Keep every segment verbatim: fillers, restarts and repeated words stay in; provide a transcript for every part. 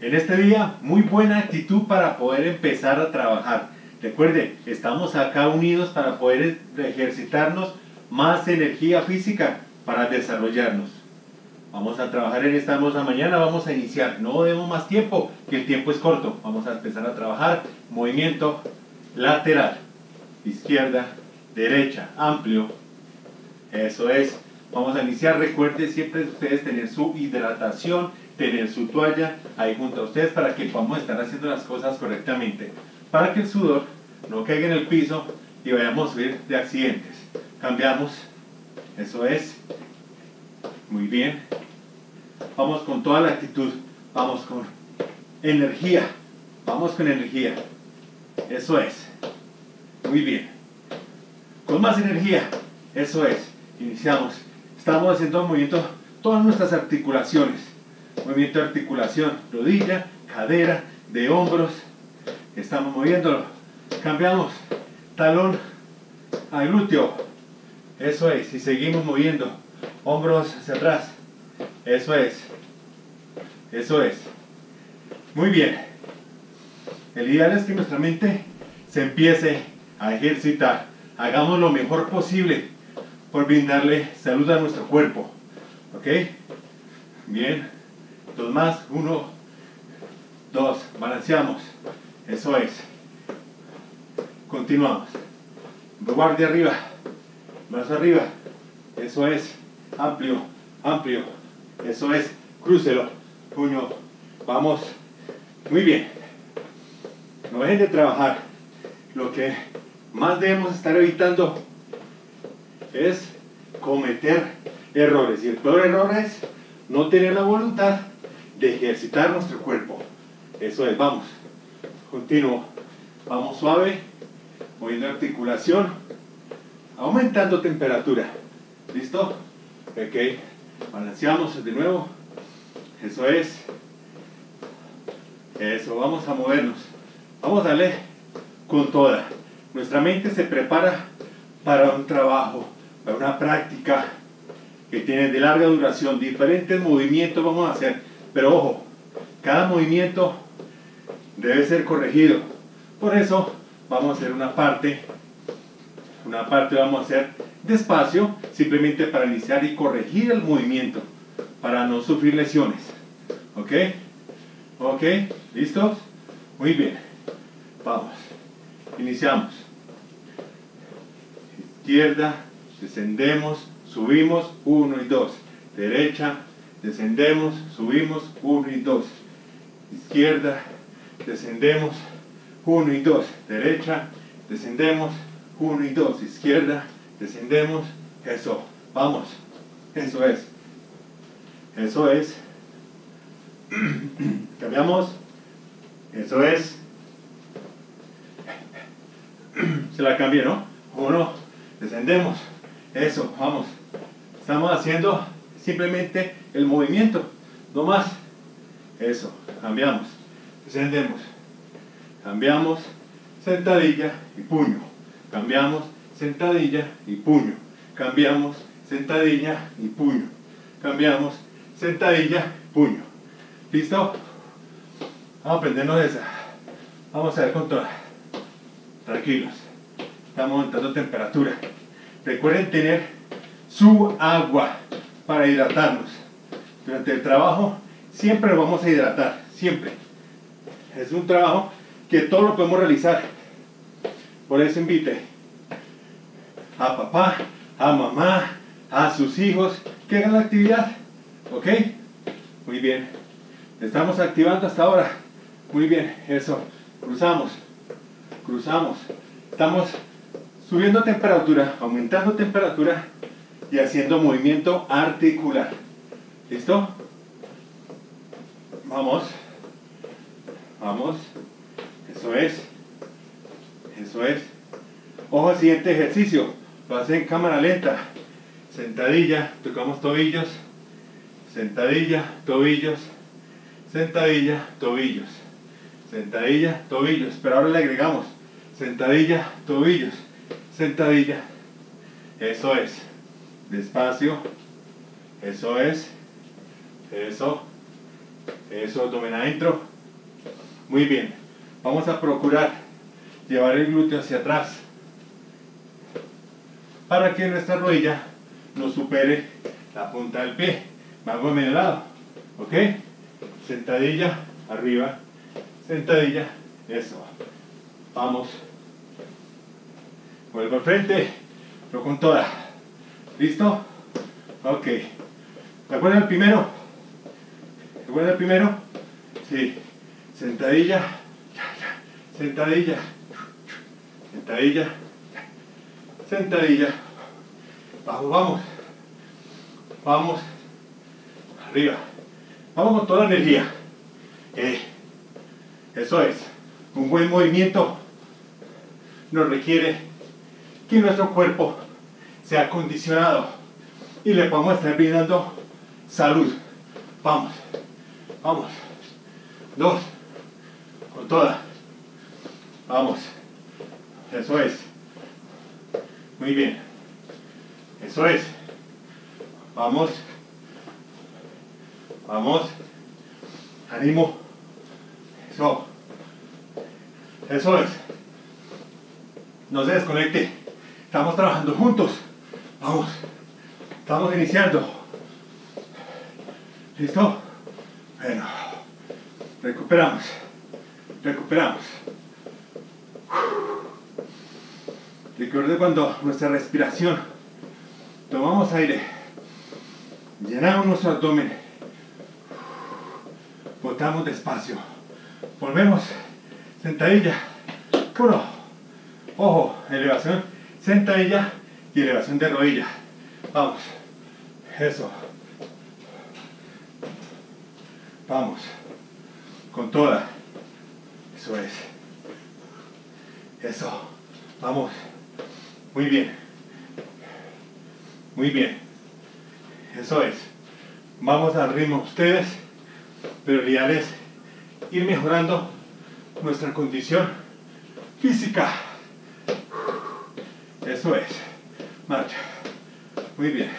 En este día, muy buena actitud para poder empezar a trabajar. Recuerde, estamos acá unidos para poder ejercitarnos más energía física para desarrollarnos. Vamos a trabajar en esta hermosa mañana, vamos a iniciar. No demos más tiempo, que el tiempo es corto. Vamos a empezar a trabajar. Movimiento lateral, izquierda, derecha, amplio. Eso es. Vamos a iniciar. Recuerden siempre ustedes tener su hidratación, tener su toalla ahí junto a ustedes para que podamos estar haciendo las cosas correctamente. Para que el sudor no caiga en el piso y vayamos a subir de accidentes. Cambiamos. Eso es. Muy bien. Vamos con toda la actitud. Vamos con energía. Vamos con energía. Eso es. Muy bien. Con más energía. Eso es. Iniciamos. Estamos haciendo movimiento todas nuestras articulaciones. Movimiento de articulación. Rodilla, cadera, de hombros. Estamos moviéndolo. Cambiamos. Talón a glúteo. Eso es. Y seguimos moviendo. Hombros hacia atrás. Eso es. Eso es. Muy bien. El ideal es que nuestra mente se empiece a ejercitar. Hagamos lo mejor posible por brindarle salud a nuestro cuerpo. ¿Ok? Bien. Dos más. Uno. Dos. Balanceamos. Eso es. Continuamos. Guardia arriba. Brazo arriba. Eso es. Amplio. Amplio. Eso es. Crúcelo. Puño. Vamos. Muy bien. No dejen de trabajar. Lo que más debemos estar evitando es cometer errores. Y el peor error es no tener la voluntad de ejercitar nuestro cuerpo. Eso es. Vamos. Continuo. Vamos suave. Moviendo articulación. Aumentando temperatura. ¿Listo? Ok. Balanceamos de nuevo. Eso es. Eso. Vamos a movernos. Vamos a darle con toda. Nuestra mente se prepara para un trabajo, para una práctica que tiene de larga duración. Diferentes movimientos vamos a hacer. Pero ojo, cada movimiento debe ser corregido. Por eso vamos a hacer una parte. Una parte vamos a hacer despacio, simplemente para iniciar y corregir el movimiento, para no sufrir lesiones. ¿Ok? ¿Ok? ¿Listos? Muy bien. Vamos. Iniciamos. Izquierda, descendemos, subimos, uno y dos. Derecha, descendemos, subimos, uno y dos. Izquierda, descendemos, uno y dos. Derecha, descendemos, uno y dos. Izquierda, descendemos. Eso. Vamos. Eso es. Eso es. Cambiamos. Eso es. Se la cambié, ¿no? Uno. Descendemos. Eso. Vamos. Estamos haciendo simplemente el movimiento. No más. Eso. Cambiamos. Descendemos. Cambiamos. Sentadilla y puño. Cambiamos. Sentadilla y puño. Cambiamos. Sentadilla y puño. Cambiamos. Sentadilla, puño. ¿Listo? Vamos a aprendernos esa. Vamos a ver con toda. Tranquilos. Estamos aumentando temperatura. Recuerden tener su agua para hidratarnos. Durante el trabajo siempre nos vamos a hidratar. Siempre. Es un trabajo que todo lo podemos realizar. Por eso invite a papá, a mamá, a sus hijos que hagan la actividad. ¿Ok? Muy bien. Estamos activando hasta ahora. Muy bien. Eso. Cruzamos. Cruzamos. Estamos subiendo temperatura, aumentando temperatura y haciendo movimiento articular. ¿Listo? Vamos. Vamos. Eso es. Eso es. Ojo al siguiente ejercicio. Lo hace en cámara lenta. Sentadilla. Tocamos tobillos. Sentadilla, tobillos. Sentadilla, tobillos. Sentadilla, tobillos. Pero ahora le agregamos sentadilla, tobillos. Sentadilla. Eso es. Despacio. Eso es. Eso. Eso, abdomen adentro. Muy bien. Vamos a procurar llevar el glúteo hacia atrás para que nuestra rodilla no supere la punta del pie. Me hago a medio lado. ¿Ok? Sentadilla, arriba. Sentadilla. Eso. Vamos. Vuelvo al frente. Pero con toda. ¿Listo? Ok. ¿Te acuerdas el primero? ¿Te acuerdas el primero? Sí. Sentadilla. Sentadilla. Sentadilla. Sentadilla. Vamos, vamos. Vamos. Arriba. Vamos con toda la energía. Eh, eso es. Un buen movimiento nos requiere que nuestro cuerpo sea acondicionado y le podamos estar brindando salud. Vamos. Vamos. Dos. Con toda. Vamos. Eso es. Muy bien. Eso es. Vamos. Vamos. Ánimo. Eso. Eso es. No se desconecte. Estamos trabajando juntos. Vamos. Estamos iniciando. ¿Listo? Bueno. Recuperamos. Recuperamos. Recuerde cuando nuestra respiración, tomamos aire, llenamos nuestro abdomen, botamos despacio, volvemos, sentadilla, uno, ojo, elevación, sentadilla y elevación de rodilla, vamos, eso, vamos, con toda, eso es, eso, vamos. Muy bien. Muy bien. Eso es. Vamos al ritmo ustedes, pero el ideal es ir mejorando nuestra condición física. Eso es. Marcha. Muy bien.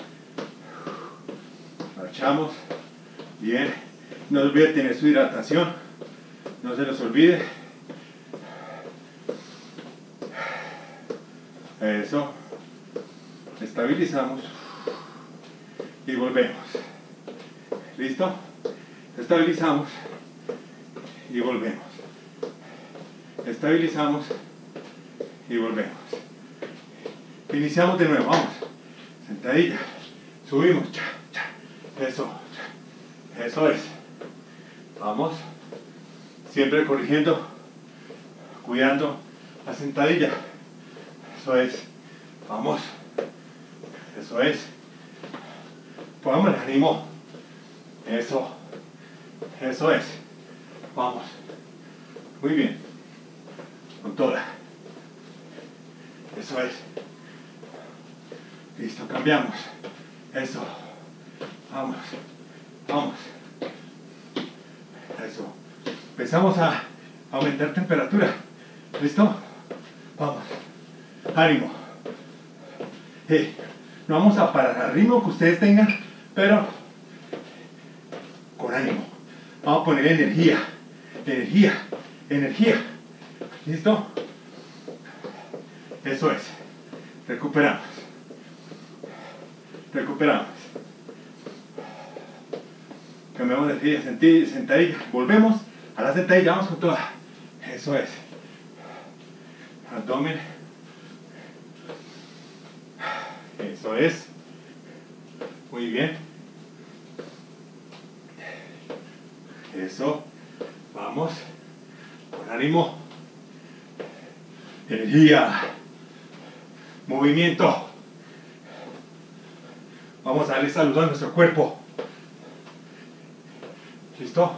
Marchamos. Bien. No olviden tener su hidratación. No se los olvide. Eso. Estabilizamos. Y volvemos. ¿Listo? Estabilizamos. Y volvemos. Estabilizamos. Y volvemos. Iniciamos de nuevo. Vamos. Sentadilla. Subimos. Cha, cha. Eso. Cha. Eso es. Vamos. Siempre corrigiendo. Cuidando la sentadilla. Eso es. Vamos. Eso es. Pongamos el ánimo. Eso. Eso es. Vamos. Muy bien. Con toda. Eso es. Listo, cambiamos. Eso. Vamos. Vamos. Eso. Empezamos a aumentar temperatura. ¿Listo? Vamos. Ánimo. Eh, no vamos a parar al ritmo que ustedes tengan, pero con ánimo. Vamos a poner energía. Energía. Energía. ¿Listo? Eso es. Recuperamos. Recuperamos. Cambiamos de energía. Sentadilla, sentadilla. Volvemos a la sentadilla. Vamos con toda. Eso es. Abdomen. Eso es. Muy bien. Eso. Vamos. Con ánimo. Energía. Movimiento. Vamos a darle salud a nuestro cuerpo. ¿Listo?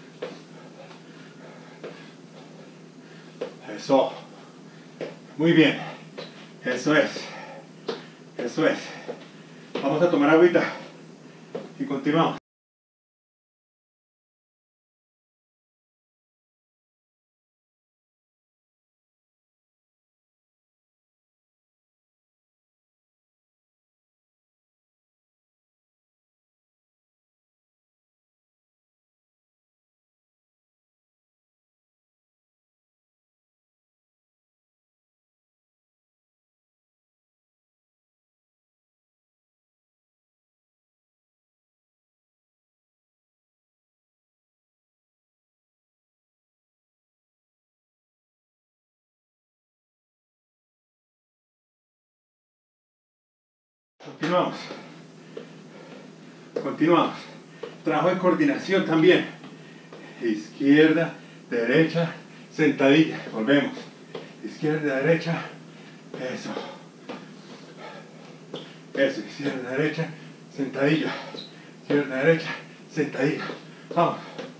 Eso. Muy bien. Eso es. Eso es. Vamos a tomar agüita y continuamos. Continuamos. Continuamos. Trabajo de coordinación también. Izquierda, derecha, sentadilla. Volvemos. Izquierda, derecha. Eso. Eso. Izquierda, derecha, sentadilla. Izquierda, derecha, sentadilla. Vamos.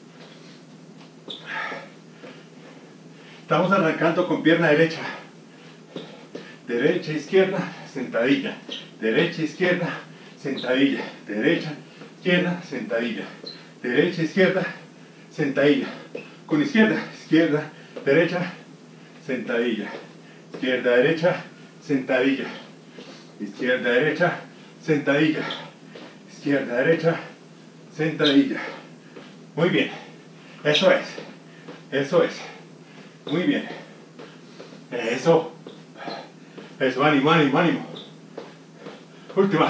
Estamos arrancando con pierna derecha. Derecha, izquierda, sentadilla. Derecha, izquierda, sentadilla. Derecha, izquierda, sentadilla. Derecha, izquierda, sentadilla. Con izquierda, izquierda, derecha, sentadilla. Izquierda, derecha, sentadilla. Izquierda, derecha, sentadilla. Izquierda, derecha, sentadilla. Muy bien. Eso es. Eso es. Muy bien. Eso. Eso, ánimo, ánimo, ánimo. Última.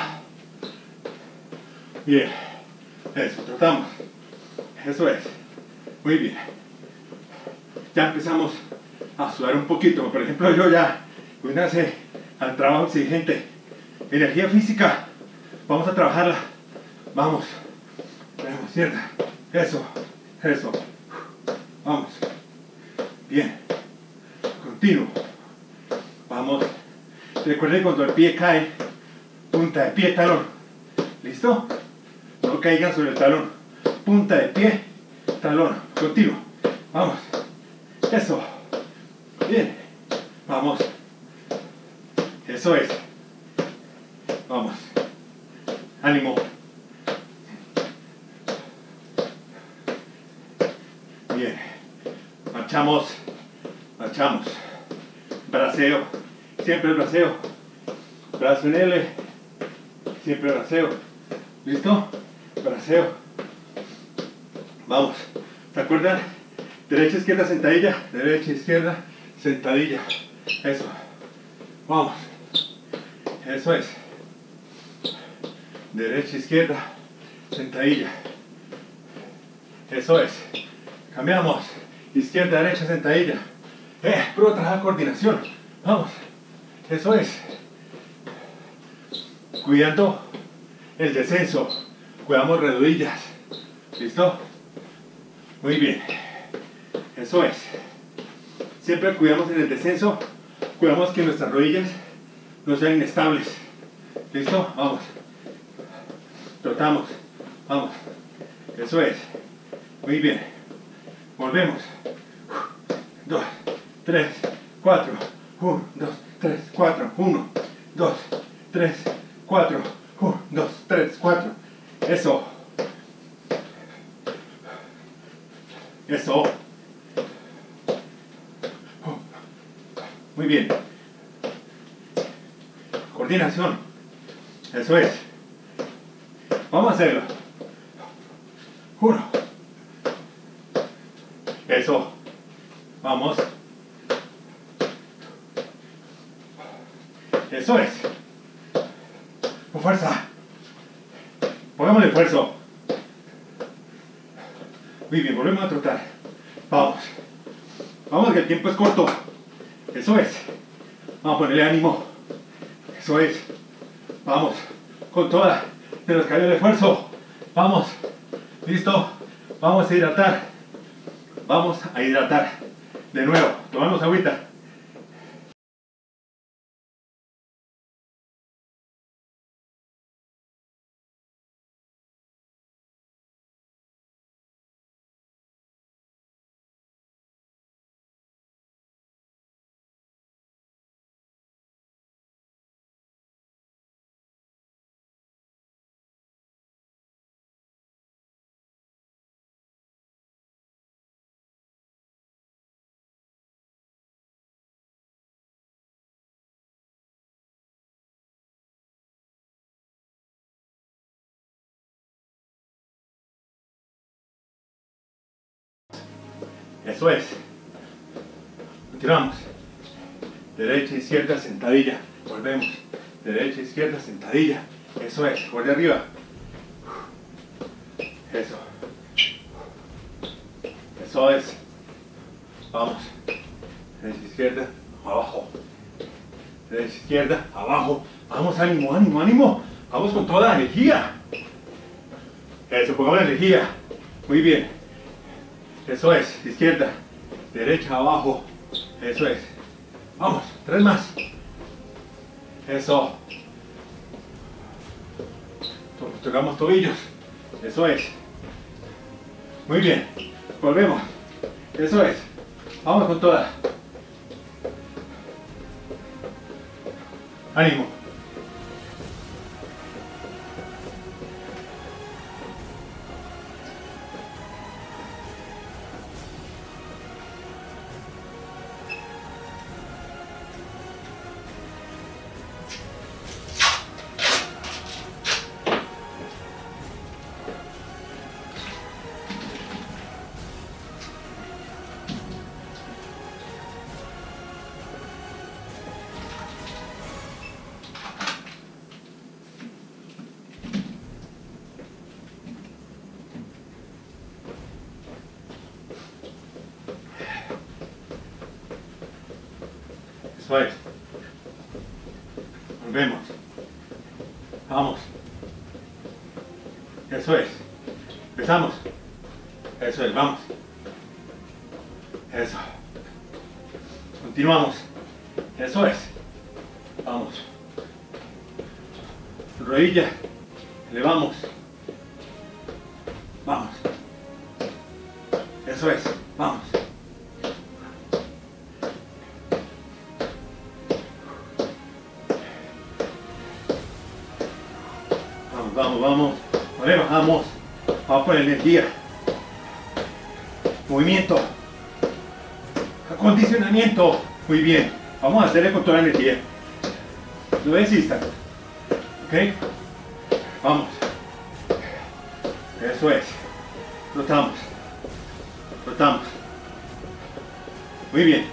Bien. Eso, tratamos. Eso es. Muy bien. Ya empezamos a sudar un poquito. Por ejemplo, yo ya voy a hacer al trabajo exigente. Energía física. Vamos a trabajarla. Vamos. Vamos, cierta. Eso. Eso. Vamos. Bien. Continuo. Vamos. Recuerden cuando el pie cae, punta de pie, talón. ¿Listo? No caigan sobre el talón. Punta de pie, talón. Continuo. Vamos. Eso. Bien. Vamos. Eso es. Vamos. Ánimo. Bien. Marchamos. Marchamos. Braceo. Siempre braceo. Brazo en L. Siempre braceo. ¿Listo? Braceo. Vamos. ¿Se acuerdan? Derecha, izquierda, sentadilla. Derecha, izquierda, sentadilla. Eso. Vamos. Eso es. Derecha, izquierda, sentadilla. Eso es. Cambiamos. Izquierda, derecha, sentadilla. Eh, puro trabajar coordinación. Vamos. Eso es. Cuidando el descenso. Cuidamos rodillas. ¿Listo? Muy bien. Eso es. Siempre cuidamos en el descenso. Cuidamos que nuestras rodillas no sean inestables. ¿Listo? Vamos. Trotamos. Vamos. Eso es. Muy bien. Volvemos. Dos, tres, cuatro. uno, dos, tres, cuatro. uno, dos, tres, cuatro. uno, dos, tres, cuatro. Eso. Eso. Muy bien. Coordinación. Eso es. Vamos a hacerlo. Uno. Eso. Vamos. Eso es. Con fuerza. Pongámosle esfuerzo. Muy bien, volvemos a trotar. Vamos. Vamos, que el tiempo es corto. Eso es. Vamos a ponerle ánimo. Eso es. Vamos. Con toda. Se nos cayó el esfuerzo. Vamos. Listo. Vamos a hidratar. Vamos a hidratar. De nuevo. Tomamos agüita. Eso es. Continuamos. Derecha, izquierda, sentadilla. Volvemos. Derecha, izquierda, sentadilla. Eso es. Por de arriba. Eso. Eso es. Vamos. Derecha, izquierda, abajo. Derecha, izquierda, abajo. Vamos, ánimo, ánimo, ánimo. Vamos con toda la energía. Eso, pongamos la energía. Muy bien. Eso es. Izquierda, derecha, abajo. Eso es. Vamos, tres más. Eso. Tocamos tobillos. Eso es. Muy bien. Volvemos. Eso es. Vamos con toda. Ánimo. Eso es. Volvemos. Vamos. Eso es. Empezamos. Eso es, vamos. Eso. Continuamos. Eso es. Vamos. Rodilla. Elevamos. Vamos. Eso es. Vamos. Vamos, vamos, vamos. Vale, bajamos. Vamos por la energía. Movimiento. Acondicionamiento. Muy bien. Vamos a hacerle con toda la energía. No desistan. ¿Ok? Vamos. Eso es. Rotamos. Rotamos. Muy bien.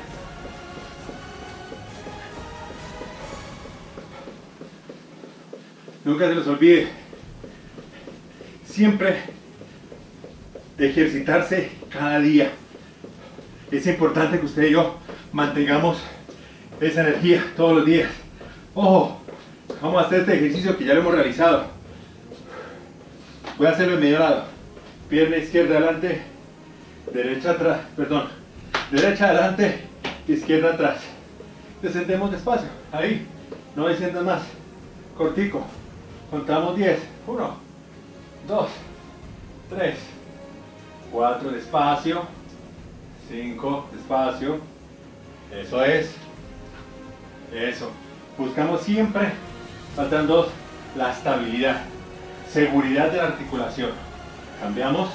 Nunca se los olvide. Siempre ejercitarse cada día. Es importante que usted y yo mantengamos esa energía todos los días. Ojo, vamos a hacer este ejercicio que ya lo hemos realizado. Voy a hacerlo en medio lado. Pierna izquierda adelante, derecha atrás, perdón, derecha adelante, izquierda atrás. Descendemos despacio, ahí, no desciendan más. Cortico, contamos diez. uno, dos, tres, cuatro, despacio. cinco, despacio. Eso es. Eso. Buscamos siempre, faltan dos, la estabilidad, seguridad de la articulación. Cambiamos.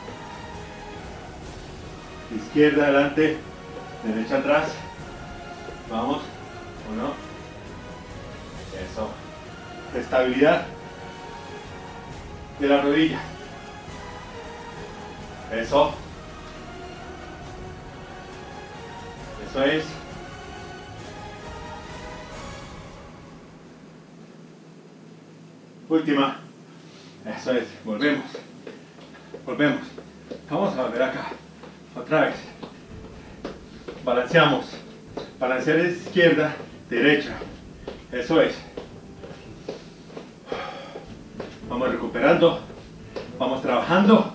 Izquierda adelante, derecha atrás. Vamos. Uno. Eso. Estabilidad de la rodilla. Eso. Eso es. Última. Eso es. Volvemos. Volvemos. Vamos a volver acá. Otra vez. Balanceamos. Balancear es izquierda, derecha. Eso es. Vamos recuperando. Vamos trabajando.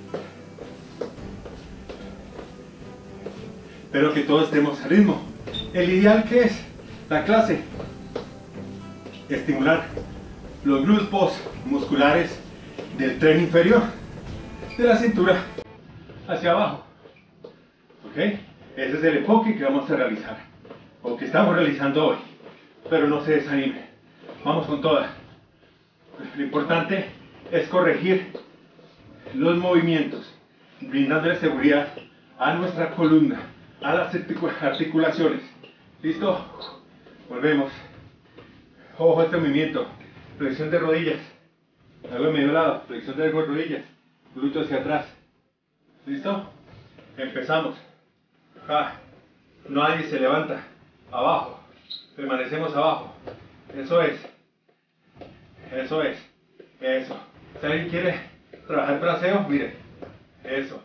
Pero que todos estemos al ritmo. El ideal que es la clase. Estimular los grupos musculares del tren inferior, de la cintura hacia abajo. ¿Ok? Ese es el enfoque que vamos a realizar, o que estamos realizando hoy. Pero no se desanime. Vamos con toda. Lo importante es corregir los movimientos, brindándole seguridad a nuestra columna, a las articulaciones. ¿Listo? Volvemos. Ojo a este movimiento. Flexión de rodillas. Hago en medio lado. Flexión de rodillas. Glúteo hacia atrás. ¿Listo? Empezamos. Ja. Nadie se levanta. Abajo. Permanecemos abajo. Eso es. Eso es. Eso. Si alguien quiere trabajar braceo, mire. Eso.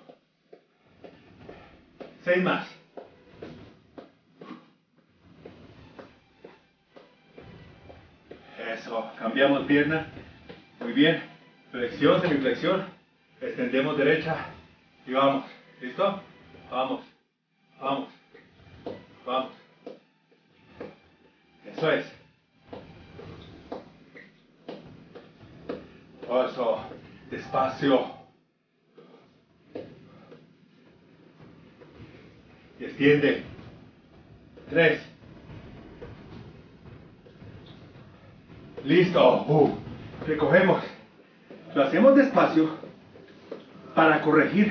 Seis más. Eso, cambiamos pierna. Muy bien. Flexión, semiflexión. Extendemos derecha. Y vamos. ¿Listo? Vamos. Vamos. Vamos. Eso es. Eso. Despacio. Y extiende. Tres. Listo. Uh, recogemos. Lo hacemos despacio para corregir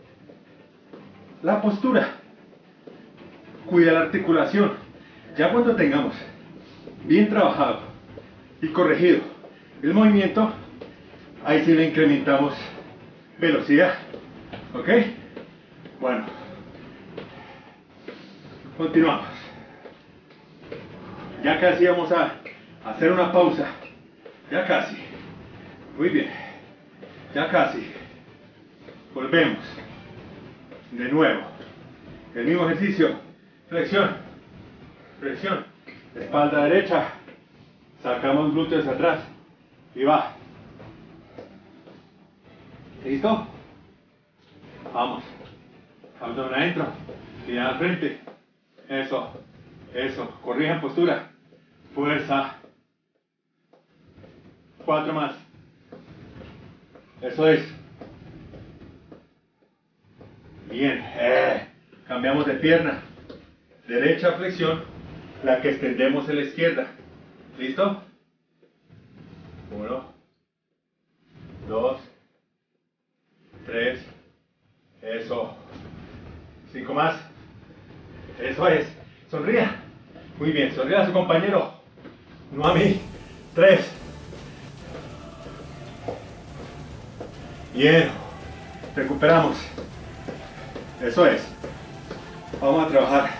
la postura. Cuida la articulación. Ya cuando tengamos bien trabajado y corregido el movimiento, ahí sí le incrementamos velocidad. ¿Ok? Bueno. Continuamos. Ya casi vamos a hacer una pausa. Ya casi. Muy bien. Ya casi. Volvemos. De nuevo. El mismo ejercicio. Flexión. Flexión. Espalda derecha. Sacamos glúteos atrás. Y va. ¿Listo? Vamos. Abdomen adentro. Y al frente. Eso. Eso. Corrijan postura. Fuerza. Cuatro más. Eso es. Bien. Eh. Cambiamos de pierna. Derecha flexión. La que extendemos en la izquierda. ¿Listo? Uno. Dos. Tres. Eso. Cinco más. Eso es. Sonría. Muy bien. Sonría a su compañero. No a mí. Tres. Bien. Recuperamos. Eso es. Vamos a trabajar.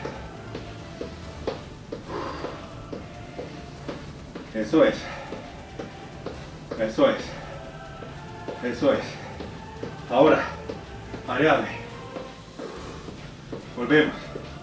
Eso es. Eso es. Eso es. Ahora, variable. Volvemos.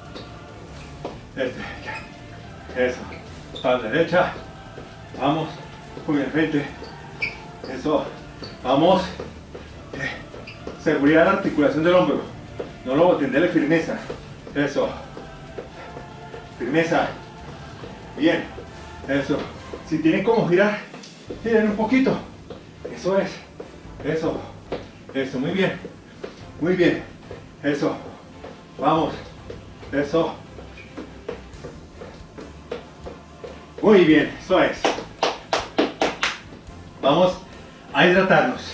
Este. Eso. Espalda derecha. Vamos. Muy bien, frente. Eso. Vamos. Seguridad de la articulación del hombro. No lo boten, dele firmeza. Eso. Firmeza. Bien. Eso. Si tienen como girar, giren un poquito. Eso es. Eso. Eso. Muy bien. Muy bien. Eso. Vamos. Eso. Muy bien. Eso es. Vamos a hidratarnos.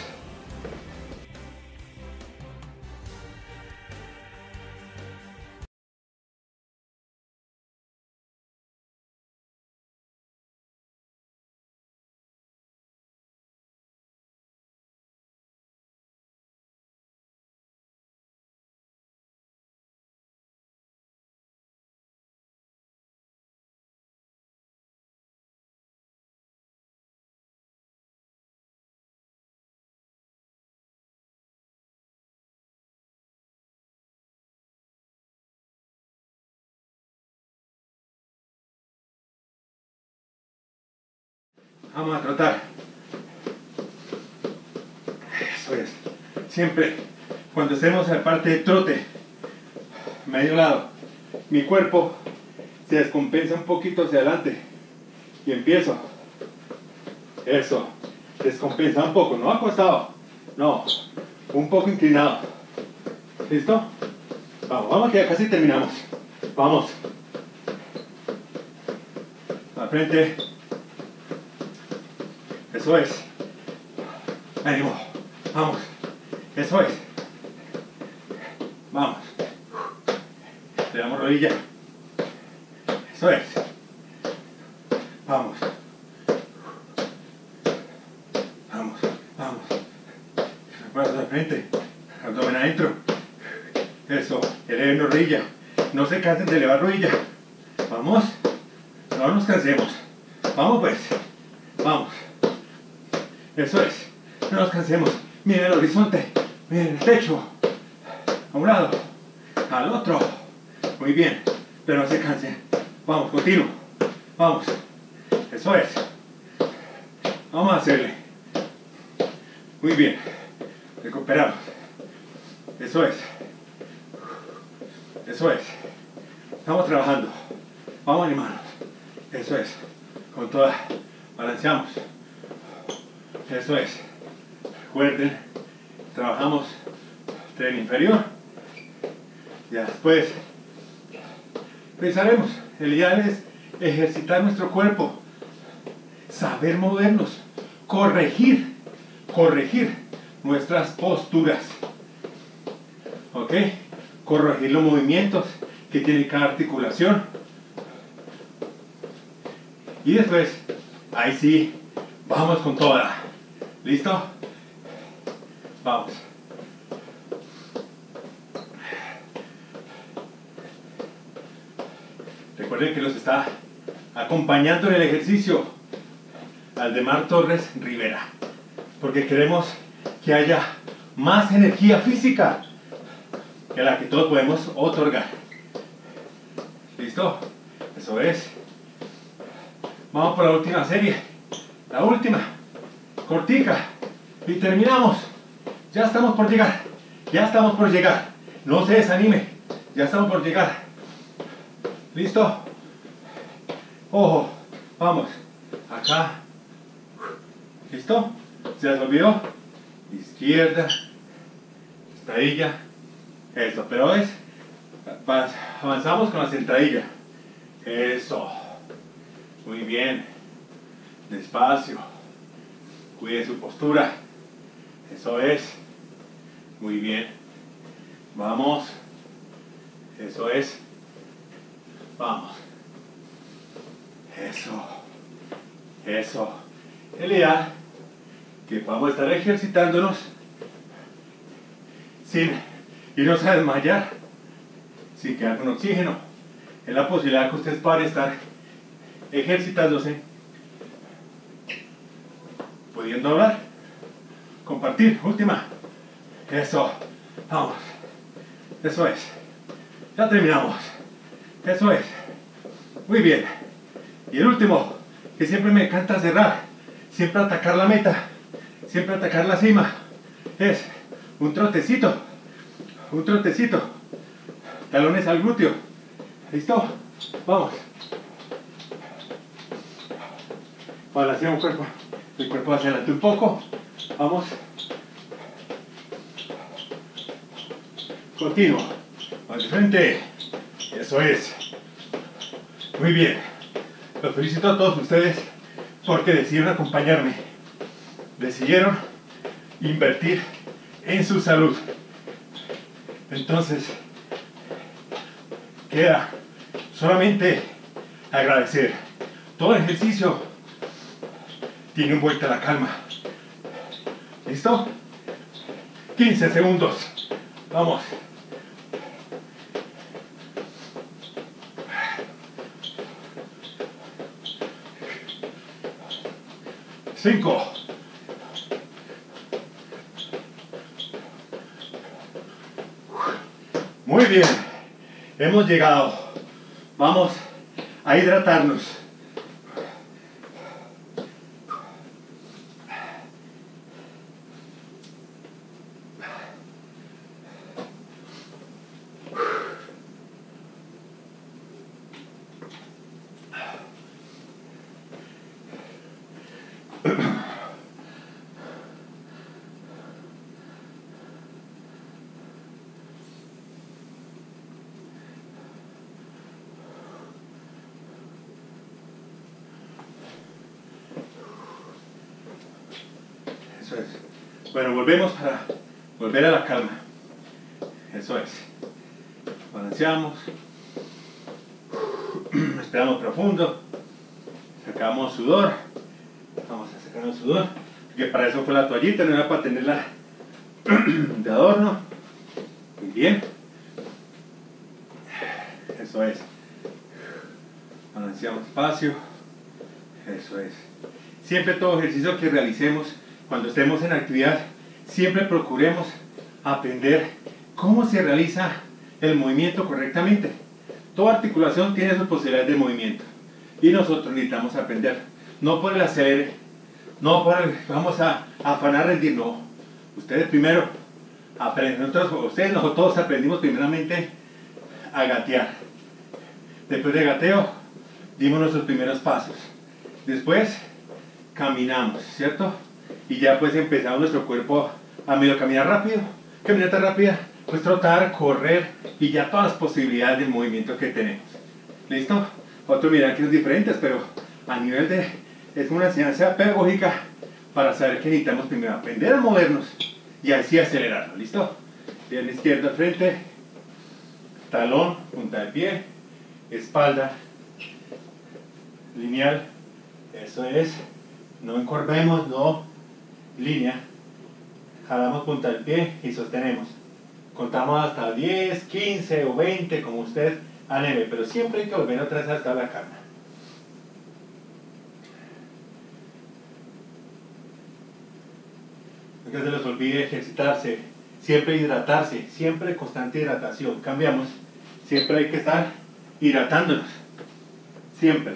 Vamos a trotar. Eso es. Siempre, cuando hacemos la parte de trote, medio lado, mi cuerpo se descompensa un poquito hacia adelante. Y empiezo. Eso. Descompensa un poco, no acostado. No. Un poco inclinado. ¿Listo? Vamos, vamos que ya casi terminamos. Vamos. Al frente. Eso es. Ánimo. Vamos. Eso es. Vamos. Le damos rodilla. Eso es. Vamos. Vamos. Vamos. Brazos al frente. Abdomen adentro. Eso. Eleven rodilla. No se cansen de elevar rodilla. Vamos. No nos cansemos. Vamos pues. Vamos. Eso es. No nos cansemos. Miren el horizonte. Miren el techo. A un lado. Al otro. Muy bien. Pero no se cansen. Vamos, continuo. Vamos. Eso es. Vamos a hacerle. Muy bien. Recuperamos. Eso es. Eso es. Estamos trabajando. Vamos a animarnos. Eso es. Con toda. Balanceamos. Eso es. Recuerden. Trabajamos tren inferior. Ya después pensaremos. El ideal es ejercitar nuestro cuerpo. Saber movernos. Corregir. Corregir nuestras posturas. ¿Ok? Corregir los movimientos que tiene cada articulación. Y después, ahí sí, vamos con toda. ¿Listo? Vamos. Recuerden que los está acompañando en el ejercicio Aldemar Torres Rivera, porque queremos que haya más energía física que la que todos podemos otorgar. ¿Listo? Eso es. Vamos por la última serie. La última. Cortica. Y terminamos. Ya estamos por llegar. Ya estamos por llegar. No se desanime. Ya estamos por llegar. ¿Listo? Ojo. Vamos. Acá. ¿Listo? ¿Se les olvidó? Izquierda. Sentadilla. Eso. Pero es. Avanzamos con la sentadilla. Eso. Muy bien. Despacio. Cuide su postura. Eso es. Muy bien. Vamos. Eso es. Vamos. Eso. Eso. El ideal que podamos estar ejercitándonos sin irnos a desmayar, sin quedar con oxígeno. Es la posibilidad que ustedes puedan estar ejercitándose, pudiendo hablar, compartir. Última. Eso. Vamos. Eso es. Ya terminamos. Eso es. Muy bien. Y el último, que siempre me encanta cerrar, siempre atacar la meta, siempre atacar la cima, es un trotecito. Un trotecito. Talones al glúteo. ¿Listo? Vamos. Balanceamos el cuerpo. El cuerpo hacia adelante un poco. Vamos. Continuo. Al frente. Eso es. Muy bien. Los felicito a todos ustedes porque decidieron acompañarme. Decidieron invertir en su salud. Entonces, queda solamente agradecer. Todo el ejercicio tiene un vuelta a la calma. ¿Listo? quince segundos. Vamos. cinco. Muy bien. Hemos llegado. Vamos a hidratarnos. Eso es. Bueno, volvemos para volver a la calma. Eso es. Balanceamos. Respiramos profundo. Sacamos sudor. Vamos a sacar el sudor. Porque para eso fue la toallita, no era para tenerla de adorno. Muy bien. Eso es. Balanceamos espacio. Eso es. Siempre todo ejercicio que realicemos, cuando estemos en actividad, siempre procuremos aprender cómo se realiza el movimiento correctamente. Toda articulación tiene sus posibilidades de movimiento y nosotros necesitamos aprender, no por el hacer, No, por- vamos a, a afanar a rendir, no. Ustedes primero aprenden, nosotros, ustedes, nosotros todos aprendimos primeramente a gatear. Después de gateo, dimos nuestros primeros pasos. Después, caminamos, ¿cierto? Y ya pues empezamos nuestro cuerpo a medio caminar rápido. Caminata rápida, pues trotar, correr y ya todas las posibilidades del movimiento que tenemos. ¿Listo? Otros miran que son diferentes, pero a nivel de... es una enseñanza pedagógica para saber que necesitamos primero aprender a movernos y así acelerarlo. ¿Listo? Pierna izquierda al frente, talón, punta de pie, espalda, lineal. Eso es. No encorvemos, no. Línea. Jalamos punta del pie y sostenemos. Contamos hasta diez, quince o veinte, como usted anhele, pero siempre hay que volver otra vez hasta la calma. No que se les olvide ejercitarse, siempre hidratarse, siempre constante hidratación. Cambiamos, siempre hay que estar hidratándonos, siempre.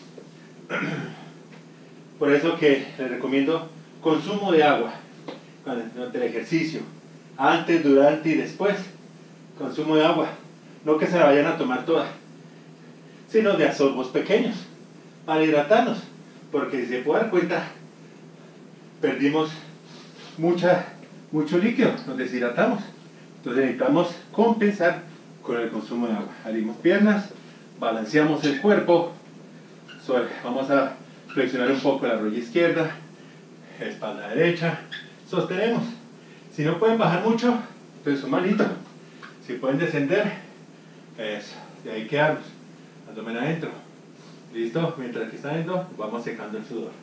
Por eso que les recomiendo consumo de agua durante el ejercicio, antes, durante y después. Consumo de agua, no que se la vayan a tomar toda, sino de a sorbos pequeños para hidratarnos, porque si se puede dar cuenta, perdimos mucha, mucho líquido, nos deshidratamos. Entonces necesitamos compensar con el consumo de agua. Abrimos piernas, balanceamos el cuerpo, sobre, vamos a flexionar un poco la rodilla izquierda, espalda derecha, sostenemos. Si no pueden bajar mucho, entonces su manito. Si pueden descender, eso, de ahí quedamos, abdomen adentro. ¿Listo? Mientras que está adentro, vamos secando el sudor.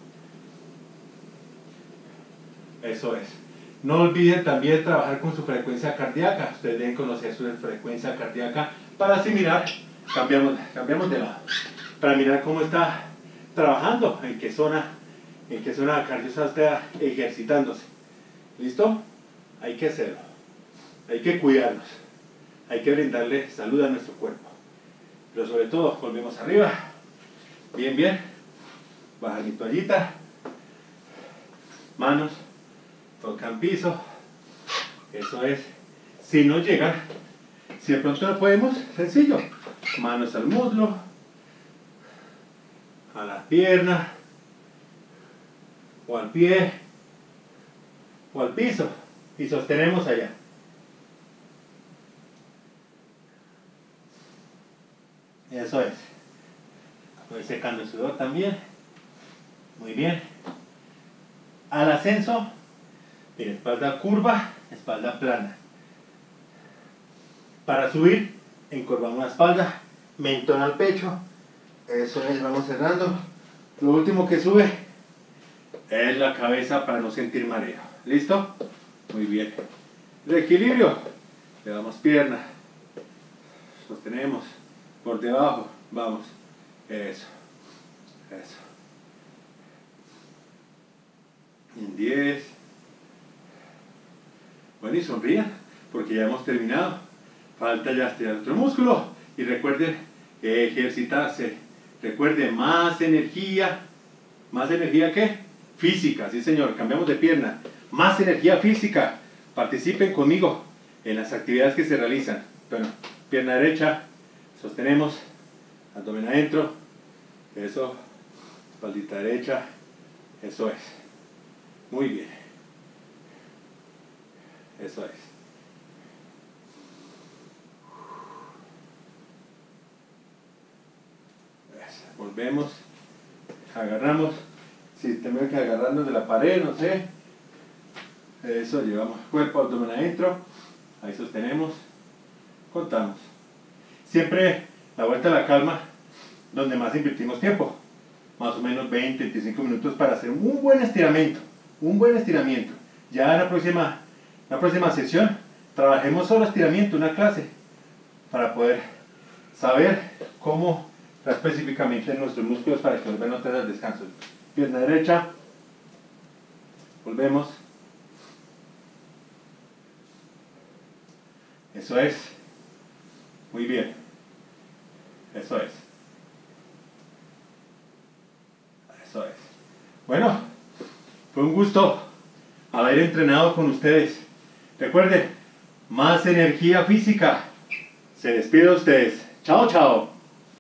Eso es. No olviden también trabajar con su frecuencia cardíaca. Ustedes deben conocer su frecuencia cardíaca para asimilar. Cambiamos, cambiamos de lado. Para mirar cómo está trabajando, en qué zona, en qué zona cardíaca está ejercitándose. ¿Listo? Hay que hacerlo. Hay que cuidarnos. Hay que brindarle salud a nuestro cuerpo. Pero sobre todo, volvemos arriba. Bien, bien. Baja mi toallita. Manos. Tocan piso. Eso es. Si no llega, si de pronto no podemos, sencillo. Manos al muslo. A la pierna. O al pie. O al piso. Y sostenemos allá. Eso es. Voy secando el sudor también. Muy bien. Al ascenso, mire, espalda curva, espalda plana. Para subir, encorvamos la espalda, mentón al pecho. Eso es, vamos cerrando. Lo último que sube es la cabeza para no sentir mareo. ¿Listo? Muy bien. Reequilibrio. Le damos pierna. Sostenemos. Por debajo, vamos, eso, eso, en diez, bueno, y sonrían, porque ya hemos terminado, falta ya estirar otro músculo, y recuerden ejercitarse, recuerden más energía, más energía ¿qué? Física, sí señor, cambiamos de pierna, más energía física, participen conmigo en las actividades que se realizan. Bueno, pierna derecha, sostenemos, abdomen adentro, eso, espaldita derecha, eso es, muy bien, eso es. Eso. Volvemos, agarramos, si tenemos que agarrarnos de la pared, no sé, eso, llevamos cuerpo, abdomen adentro, ahí sostenemos, contamos. Siempre la vuelta a la calma, donde más invertimos tiempo, más o menos veinte, veinticinco minutos para hacer un buen estiramiento, un buen estiramiento. Ya en la próxima, la próxima sesión trabajemos solo estiramiento, una clase, para poder saber cómo específicamente nuestros músculos para que vuelvan a tener descanso. Pierna derecha, volvemos, eso es, muy bien. Eso es. Eso es. Bueno, Fue un gusto haber entrenado con ustedes. Recuerden, más energía física. Se despide de ustedes. Chao, chao.